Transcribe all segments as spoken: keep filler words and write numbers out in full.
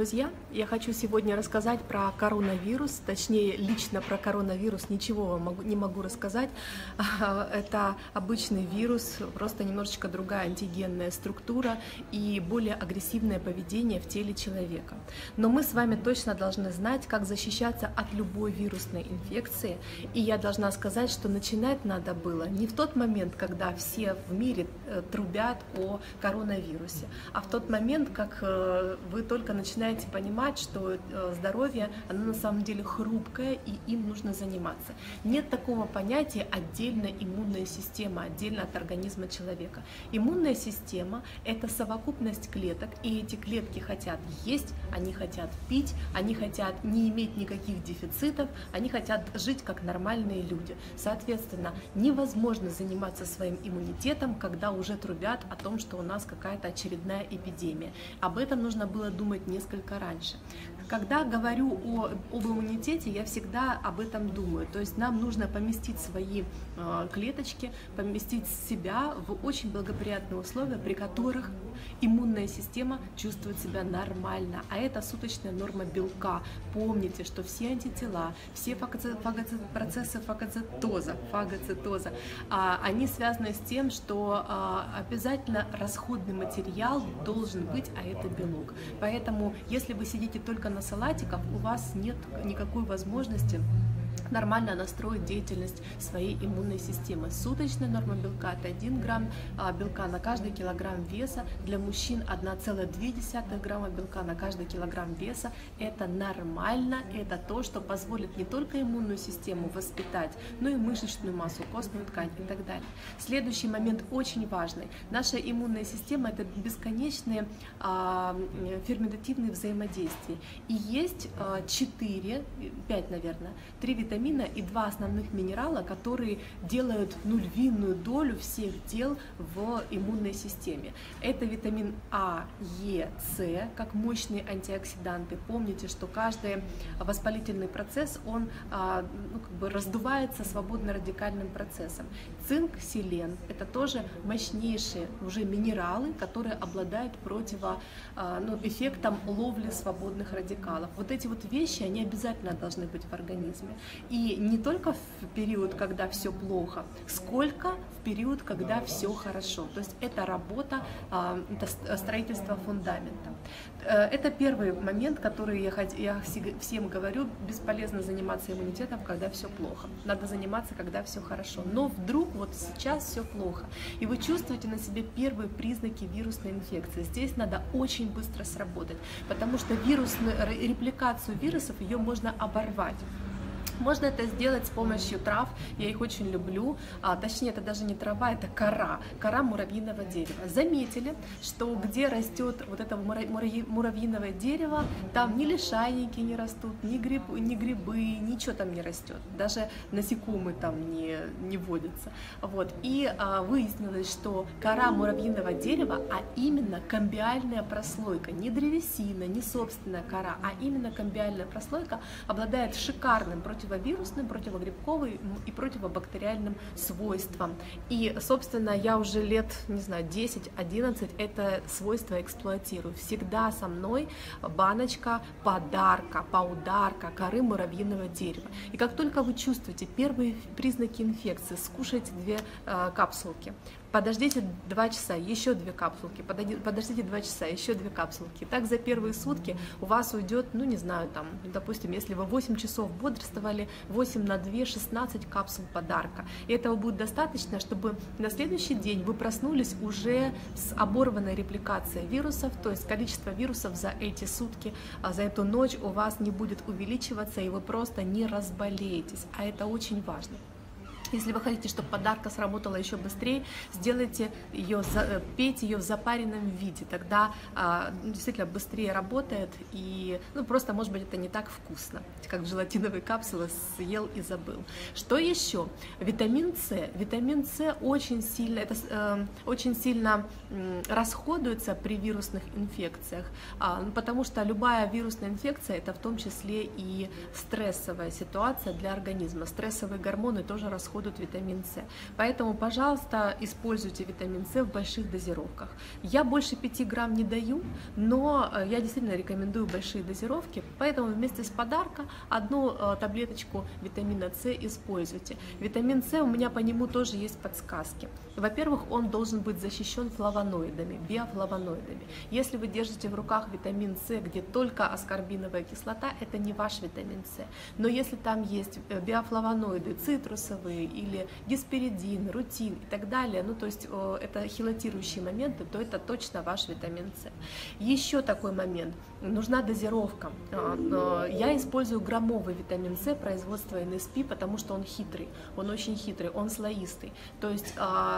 друзья! Я хочу сегодня рассказать про коронавирус, точнее, лично про коронавирус ничего вам не могу рассказать. Это обычный вирус, просто немножечко другая антигенная структура и более агрессивное поведение в теле человека. Но мы с вами точно должны знать, как защищаться от любой вирусной инфекции. И я должна сказать, что начинать надо было не в тот момент, когда все в мире трубят о коронавирусе, а в тот момент, как вы только начинаете понимать, что здоровье, оно на самом деле хрупкое, и им нужно заниматься. Нет такого понятия отдельная иммунная система, отдельно от организма человека. Иммунная система – это совокупность клеток, и эти клетки хотят есть, они хотят пить, они хотят не иметь никаких дефицитов, они хотят жить как нормальные люди. Соответственно, невозможно заниматься своим иммунитетом, когда уже трубят о том, что у нас какая-то очередная эпидемия. Об этом нужно было думать несколько раньше. Когда говорю о, об иммунитете, я всегда об этом думаю. То есть нам нужно поместить свои э, клеточки, поместить себя в очень благоприятные условия, при которых иммунная система чувствует себя нормально. А это суточная норма белка. Помните, что все антитела, все фагоци, фагоци, процессы фагоцитоза, фагоцитоза а, они связаны с тем, что а, обязательно расходный материал должен быть, а это белок. Поэтому, если вы сидите только на салатиках, у вас нет никакой возможности нормально настроить деятельность своей иммунной системы. Суточная норма белка – это один грамм белка на каждый килограмм веса. Для мужчин одна целая две десятых грамма белка на каждый килограмм веса. Это нормально, это то, что позволит не только иммунную систему воспитать, но и мышечную массу, костную ткань и так далее. Следующий момент очень важный. Наша иммунная система – это бесконечные а, ферментативные взаимодействия. И есть четыре, пять, наверное, три витамина и два основных минерала, которые делают ну, львиную долю всех дел в иммунной системе. Это витамин А, Е, С, как мощные антиоксиданты. Помните, что каждый воспалительный процесс, он ну, как бы раздувается свободно-радикальным процессом. Цинк, селен – это тоже мощнейшие уже минералы, которые обладают противо, ну, эффектом ловли свободных радикалов. Вот эти вот вещи, они обязательно должны быть в организме. И не только в период, когда все плохо, сколько в период, когда все хорошо. То есть это работа, это строительство фундамента. Это первый момент, который я, я всем говорю: бесполезно заниматься иммунитетом, когда все плохо. Надо заниматься, когда все хорошо. Но вдруг вот сейчас все плохо, и вы чувствуете на себе первые признаки вирусной инфекции. Здесь надо очень быстро сработать, потому что вирусную репликацию вирусов ее можно оборвать. Можно это сделать с помощью трав, я их очень люблю, а, точнее, это даже не трава, это кора, кора муравьиного дерева. Заметили, что где растет вот это муравьиное дерево, там ни лишайники не растут, ни, гриб, ни грибы, ничего там не растет, даже насекомые там не, не водятся. Вот. И а, выяснилось, что кора муравьиного дерева, а именно камбиальная прослойка, не древесина, не собственная кора, а именно камбиальная прослойка обладает шикарным против противовирусным, противогрибковым и противобактериальным свойствам. И, собственно, я уже лет, не знаю, десять-одиннадцать это свойство эксплуатирую. Всегда со мной баночка подарка, паударка коры муравьиного дерева. И как только вы чувствуете первые признаки инфекции, скушайте две э, капсулки. Подождите два часа, еще две капсулки, подождите два часа, еще две капсулки. Так за первые сутки у вас уйдет, ну не знаю, там, допустим, если вы восемь часов бодрствовали, восемь на два, шестнадцать капсул подарка. И этого будет достаточно, чтобы на следующий день вы проснулись уже с оборванной репликацией вирусов, то есть количество вирусов за эти сутки, за эту ночь у вас не будет увеличиваться, и вы просто не разболеетесь, а это очень важно. Если вы хотите, чтобы подарка сработала еще быстрее, сделайте ее, пейте ее в запаренном виде, тогда а, действительно быстрее работает, и ну, просто, может быть, это не так вкусно, как желатиновые капсулы съел и забыл. Что еще? Витамин С. Витамин С очень сильно, это, э, очень сильно э, расходуется при вирусных инфекциях, а, потому что любая вирусная инфекция – это в том числе и стрессовая ситуация для организма. Стрессовые гормоны тоже расходуются входит витамин С. Поэтому, пожалуйста, используйте витамин С в больших дозировках. Я больше пяти грамм не даю, но я действительно рекомендую большие дозировки, поэтому вместе с подарком одну таблеточку витамина С используйте. Витамин С, у меня по нему тоже есть подсказки. Во-первых, он должен быть защищен флавоноидами, биофлавоноидами. Если вы держите в руках витамин С, где только аскорбиновая кислота, это не ваш витамин С. Но если там есть биофлавоноиды, цитрусовые или гесперидин, рутин и так далее, ну то есть это хелатирующие моменты, то это точно ваш витамин С. Еще такой момент, нужна дозировка. Я использую граммовый витамин С производства эн эс пи, потому что он хитрый, он очень хитрый, он слоистый. То есть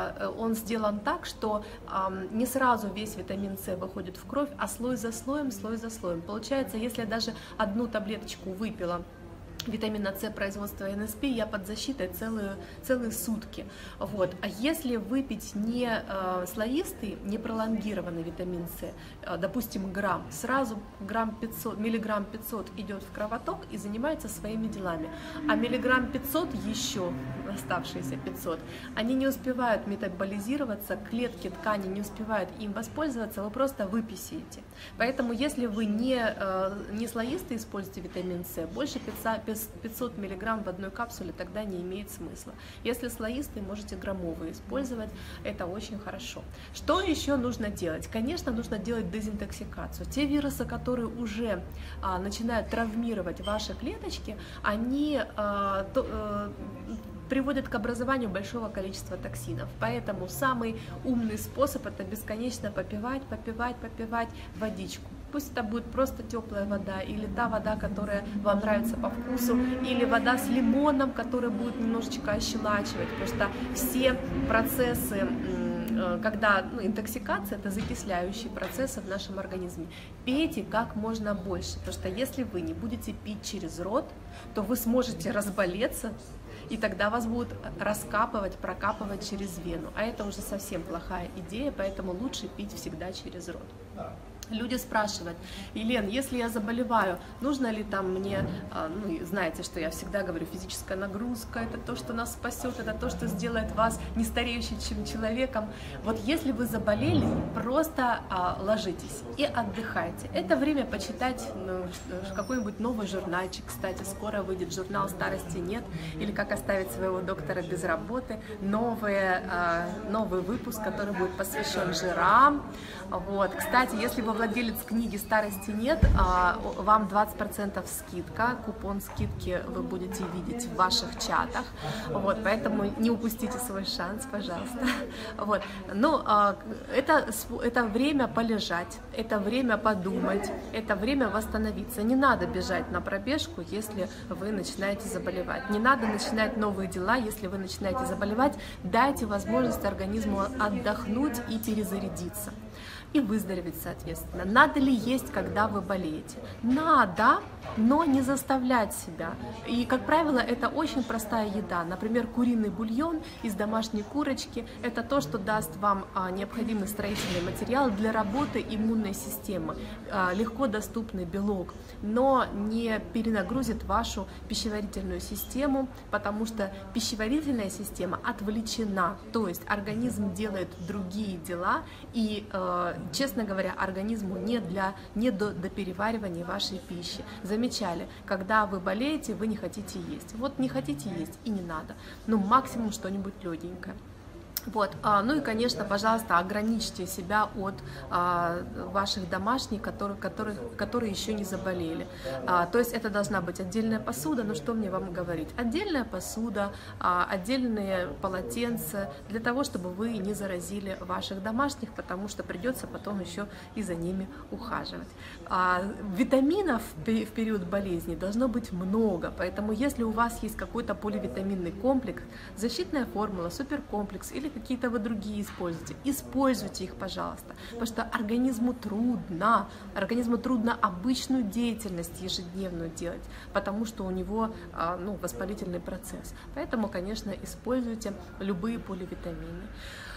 он сделан так, что не сразу весь витамин С выходит в кровь, а слой за слоем, слой за слоем. Получается, если я даже одну таблеточку выпила витамина С производства эн эс пи, я под защитой целые, целые сутки. Вот. А если выпить не э, слоистый, не пролонгированный витамин С, э, допустим, грамм, сразу грамм пятьсот, миллиграмм пятьсот идет в кровоток и занимается своими делами. А миллиграмм пятьсот еще, оставшиеся пятьсот, они не успевают метаболизироваться, клетки ткани не успевают им воспользоваться, вы просто выписываете. Поэтому, если вы не, э, не слоистый используете витамин С, больше пятьсот миллиграмм в одной капсуле тогда не имеет смысла. Если слоистый, можете граммовые использовать, это очень хорошо. Что еще нужно делать? Конечно, нужно делать дезинтоксикацию. Те вирусы, которые уже а, начинают травмировать ваши клеточки, они а, то, а, приводит к образованию большого количества токсинов. Поэтому самый умный способ — это бесконечно попивать, попивать, попивать водичку. Пусть это будет просто теплая вода, или та вода, которая вам нравится по вкусу, или вода с лимоном, которая будет немножечко ощелачивать, потому что все процессы, когда ну, интоксикация, это закисляющие процессы в нашем организме. Пейте как можно больше, потому что если вы не будете пить через рот, то вы сможете разболеться, и тогда вас будут раскапывать, прокапывать через вену. А это уже совсем плохая идея, поэтому лучше пить всегда через рот. Люди спрашивают: Елен, если я заболеваю, нужно ли там мне, ну, знаете, что я всегда говорю, физическая нагрузка, это то, что нас спасет, это то, что сделает вас не стареющим человеком. Вот если вы заболели, просто а, ложитесь и отдыхайте. Это время почитать ну, какой-нибудь новый журнальчик, кстати, скоро выйдет журнал «Старости нет», или «Как оставить своего доктора без работы», новые, а, новый выпуск, который будет посвящен жирам. Вот. Кстати, если вы владелец книги «Старости нет», вам двадцать процентов скидка, купон скидки вы будете видеть в ваших чатах, вот, поэтому не упустите свой шанс, пожалуйста. Вот. Ну, это, это время полежать, это время подумать, это время восстановиться. Не надо бежать на пробежку, если вы начинаете заболевать. Не надо начинать новые дела, если вы начинаете заболевать. Дайте возможность организму отдохнуть и перезарядиться. И выздороветь, соответственно. Надо ли есть, когда вы болеете? Надо, но не заставлять себя. И, как правило, это очень простая еда. Например, куриный бульон из домашней курочки. Это то, что даст вам а, необходимый строительный материал для работы иммунной системы. А, легко доступный белок, но не перенагрузит вашу пищеварительную систему, потому что пищеварительная система отвлечена. То есть организм делает другие дела, и э, честно говоря, организму не, для, не до, до переваривания вашей пищи. Замечали, когда вы болеете, вы не хотите есть. Вот не хотите есть и не надо. Ну, максимум что-нибудь легенькое. Вот. Ну и, конечно, пожалуйста, ограничьте себя от а, ваших домашних, которые, которые, которые еще не заболели. А, то есть это должна быть отдельная посуда, но что мне вам говорить? Отдельная посуда, а, отдельные полотенца, для того, чтобы вы не заразили ваших домашних, потому что придется потом еще и за ними ухаживать. А, витаминов в период болезни должно быть много, поэтому если у вас есть какой-то поливитаминный комплекс, защитная формула, суперкомплекс или какие-то вы другие используете, используйте их, пожалуйста, потому что организму трудно, организму трудно обычную деятельность ежедневную делать, потому что у него ну, воспалительный процесс. Поэтому, конечно, используйте любые поливитамины.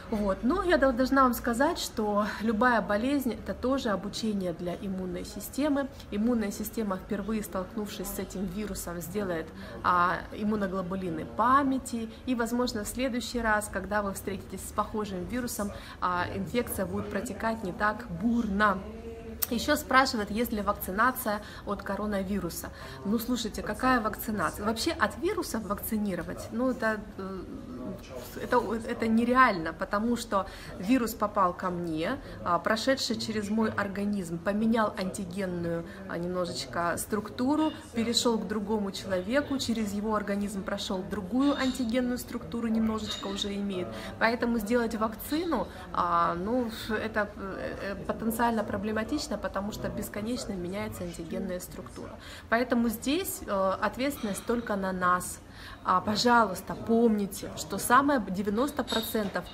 Вот. Но я должна вам сказать, что любая болезнь – это тоже обучение для иммунной системы. Иммунная система, впервые столкнувшись с этим вирусом, сделает а, иммуноглобулины памяти, и, возможно, в следующий раз, когда вы встретитесь с похожим вирусом, а, инфекция будет протекать не так бурно. Еще спрашивают, есть ли вакцинация от коронавируса. Ну, слушайте, какая вакцинация? Вообще от вирусов вакцинировать, ну, это, это, это нереально, потому что вирус попал ко мне, прошедший через мой организм, поменял антигенную немножечко структуру, перешел к другому человеку, через его организм прошел другую антигенную структуру, немножечко уже имеет. Поэтому сделать вакцину, ну, это потенциально проблематично, потому что бесконечно меняется антигенная структура. Поэтому здесь э, ответственность только на нас. А, пожалуйста, помните, что самое девяносто процентов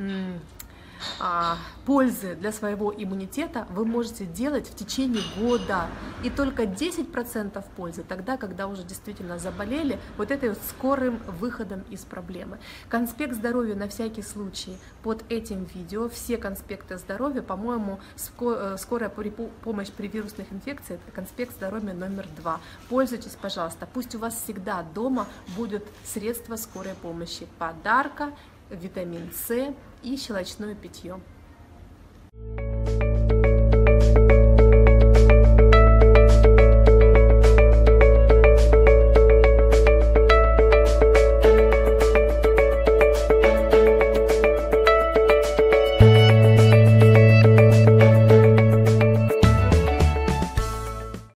пользы для своего иммунитета вы можете делать в течение года, и только десять процентов пользы тогда, когда уже действительно заболели, вот этой вот скорым выходом из проблемы. Конспект здоровья на всякий случай под этим видео, все конспекты здоровья, по-моему, скорая помощь при вирусных инфекциях, это конспект здоровья номер два. Пользуйтесь, пожалуйста, пусть у вас всегда дома будет средство скорой помощи, подарка, витамин С и щелочное питье.